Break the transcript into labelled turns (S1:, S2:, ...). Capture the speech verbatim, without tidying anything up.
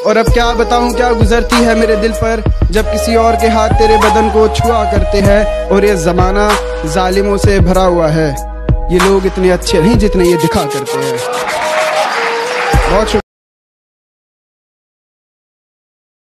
S1: और अब क्या बताऊं क्या गुजरती है मेरे दिल पर, जब किसी और के हाथ तेरे बदन को छुआ करते हैं। और ये ज़माना जालिमों से भरा हुआ है, ये लोग इतने अच्छे नहीं जितने ये दिखा करते हैं। बहुत